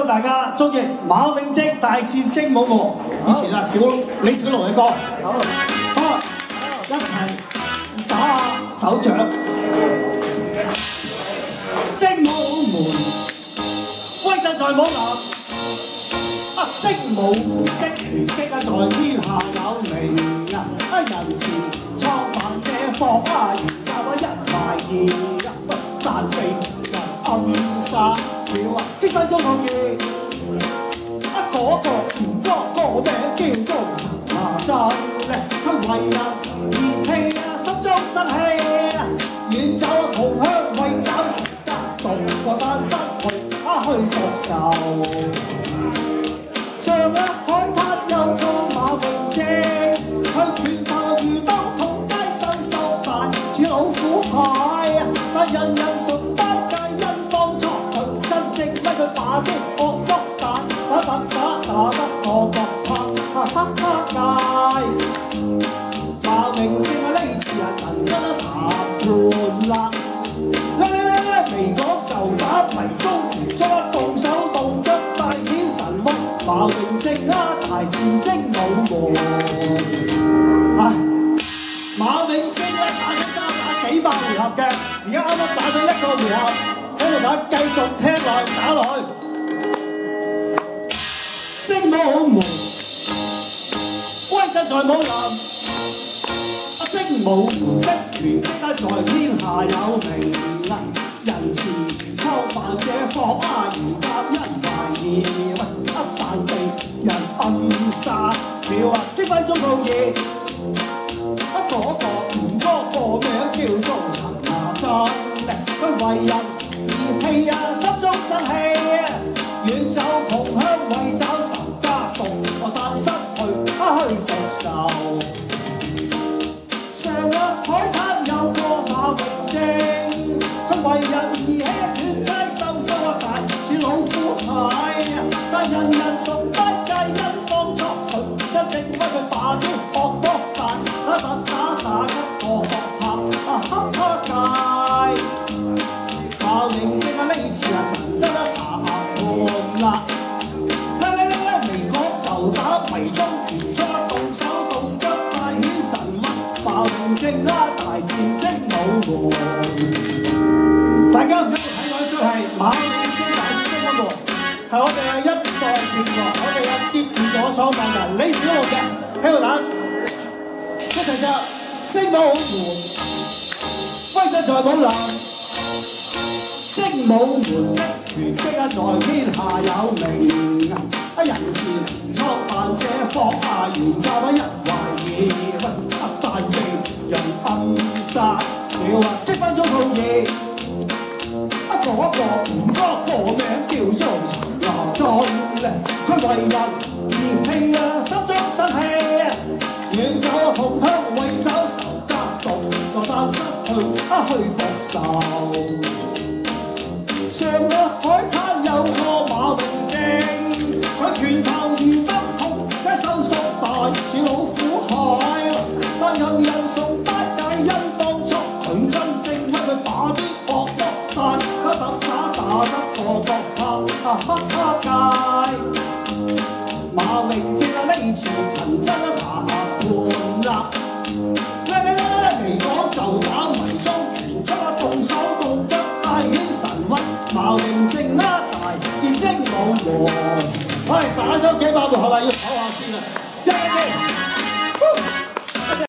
大家中意馬永貞大戰精武門。以前啊，李小龍嘅歌。好，一齊打下手掌。精武門威震在武林。精武門的拳擊在天下有名人前創辦這科研究一懷疑不但被人暗殺了積分中抗議。嗰個名叫做陳華鎮，佢為人義氣心中生氣，遠走同鄉為找時間，獨個單身去復仇。上海灘有個馬永貞，佢拳頭如刀，痛街伸手大似老虎蟹，但人人崇拜皆因當初佢真正為佢把啲惡碌彈打得個界。馬永貞呢次陳真談判啦，未講就打迷中拳中動手動腳大顯神威。馬永貞大戰精武門。馬永貞打出打幾百回合嘅，而家啱啱打咗1個回合，希望大家繼續聽落去打落去。精武門威震在武林，精武門的拳擊在天下有名，人前創辦這科研究因懷疑不但被人暗殺了擊揮中抗議。嗰個名叫做陳華鎮，佢為人義氣心中生氣，遠走同鄉為找仇家，獨個單身去復仇。上海灘有個馬永貞，佢為人義氣拳街收縮大似老虎蟹，但人人崇拜皆因當初佢真正為佢把啲惡碌彈打得個黑界。馬永貞呢次陳真談判啦，未講就打迷中拳中動手動腳大顯神威。馬永貞大戰精武門。大家唔知有冇睇過一出係馬永貞大戰精武門，係我哋嘅一代團王，我哋嘅接團黨創辦人李小龍嘅，希望大家一齊唱精武門威震在武林。精武門的拳擊在天下有名，人前創辦這科研究因懷疑不但被人暗殺了積分中抗議。嗰個名叫做陳華鎮，佢為人義氣心中生氣，遠走同鄉為找仇家，獨個單身去復仇。上海灘有個馬永貞，佢拳頭如刀，痛街收縮大似老虎蟹，但人人崇拜皆因當初佢真正為佢把啲惡碌彈打得個界。馬永貞呢次陳真談判啦，未講就打迷中拳出動手動腳大顯神威。馬永貞大戰精武門，打咗幾百回合啦，要唞下先啦，一